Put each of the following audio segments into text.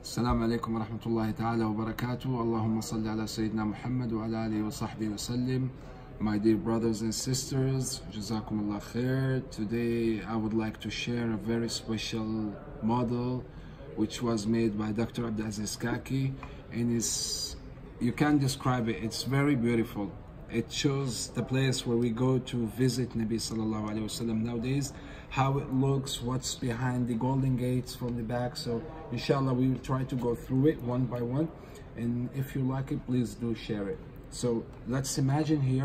السلام عليكم ورحمة الله تعالى وبركاته. اللهم صل على سيدنا محمد وعلى آله وصحبه وسلم. My dear brothers and sisters, Jazakumullah khair. Today I would like to share a very special model which was made by Dr. Abdulaziz Kaki, and you can't describe it. It's very beautiful. It shows the place where we go to visit Nabi Sallallahu Alaihi Wasallam nowadays, how it looks, what's behind the golden gates from the back. So inshallah we will try to go through it one by one, and if you like it, please do share it. So let's imagine here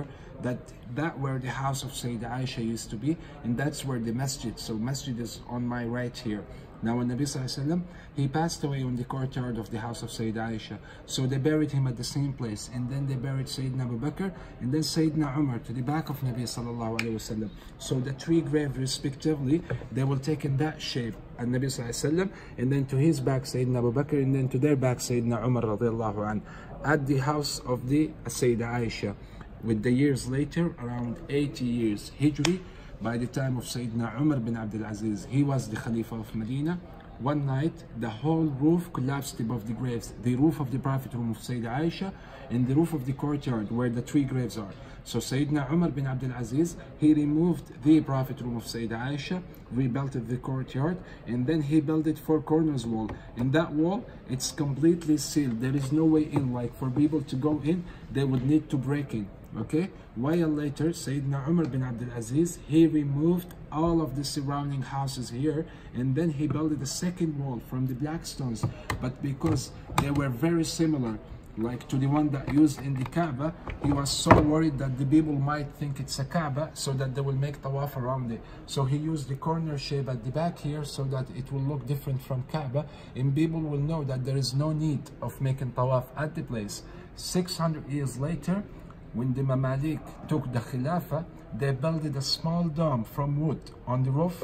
that where the house of Sayyidah Aisha used to be, and that's where the masjid. So masjid is on my right here. Now when Nabi Sallallahu Alaihi Wasallam, he passed away in the courtyard of the house of Sayyidah Aisha. So they buried him at the same place, and then they buried Sayyidina Abu Bakr and then Sayyidina Umar to the back of Nabi Sallallahu Alaihi Wasallam. So the three graves respectively, they will take in that shape, and Nabi Sallallahu Alaihi Wasallam, and then to his back Sayyidina Abu Bakr, and then to their back Sayyidina Umar radiallahu anh, at the house of the Sayyidah Aisha. With the years later, around 80 years Hijri, by the time of Sayyidina Umar bin Abdul Aziz, he was the Khalifa of Medina. One night, the whole roof collapsed above the graves, the roof of the Prophet room of Sayyidah Aisha, and the roof of the courtyard where the three graves are. So Sayyidina Umar bin Abdul Aziz, he removed the Prophet room of Sayyidah Aisha, rebuilt the courtyard, and then he built it 4 corners wall. And that wall, it's completely sealed. There is no way in. Like for people to go in, they would need to break in. Okay, while later Sayyidina Umar bin Abdul Aziz, he removed all of the surrounding houses here, and then he built the second wall from the black stones. But because they were very similar, like to the one that used in the Kaaba, he was so worried that the people might think it's a Kaaba, so that they will make tawaf around it. So he used the corner shape at the back here so that it will look different from Kaaba, and people will know that there is no need of making tawaf at the place. 600 years later, when the Mamalik took the Khilafah, they built a small dome from wood on the roof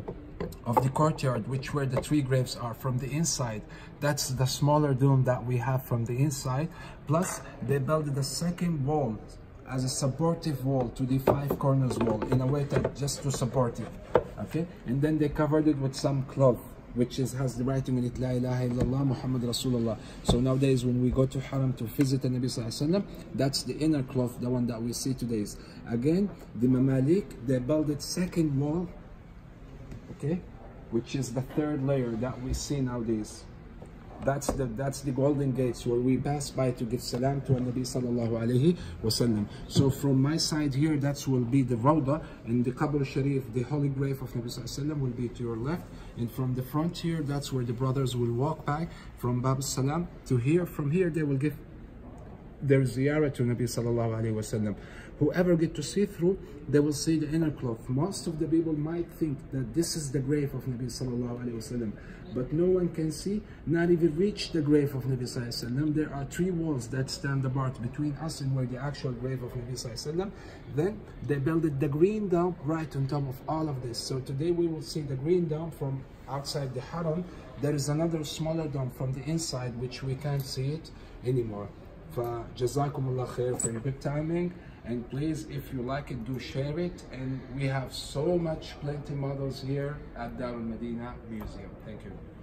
of the courtyard, which where the three graves are from the inside. That's the smaller dome that we have from the inside. Plus, they built the second wall as a supportive wall to the 5 corners wall, in a way that just to support it. Okay, and then they covered it with some cloth, which has the writing in it, La ilaha illallah Muhammad Rasulullah. So nowadays when we go to Haram to visit the Nabi Sallallahu Alaihi Wasallam, that's the inner cloth, the one that we see today. Again, the Mamalik, they built it second wall, okay, which is the 3rd layer that we see nowadays. That's the golden gates where we pass by to give salam to Nabi Sallallahu Alaihi Wasallam. So from my side here, that will be the Rawda, and the Qabr Sharif, the holy grave of Nabi Sallallahu Alaihi Wasallam, will be to your left. And from the front here, that's where the brothers will walk by from Bab Salam to here. From here, they will give their ziyarah to Nabi Sallallahu Alaihi Wasallam. Whoever get to see through, they will see the inner cloth. Most of the people might think that this is the grave of Nabi Sallallahu Alaihi Wasallam, but no one can see, not even reach the grave of Nabi Sallallahu Alaihi Wasallam. There are 3 walls that stand apart between us and where the actual grave of Nabi Sallallahu Alaihi Wasallam. Then they built the green dome right on top of all of this. So today we will see the green dome from outside the Haram. There is another smaller dome from the inside, which we can't see it anymore. Jazakumullah khair for your good timing, and please, if you like it, do share it. And we have so much plenty models here at Dar al Medina Museum. Thank you.